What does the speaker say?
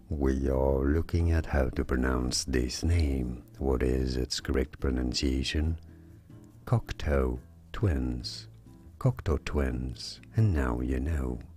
we are looking at how to pronounce this name. What is its correct pronunciation? Cocteau Twins. Cocteau Twins. And now you know.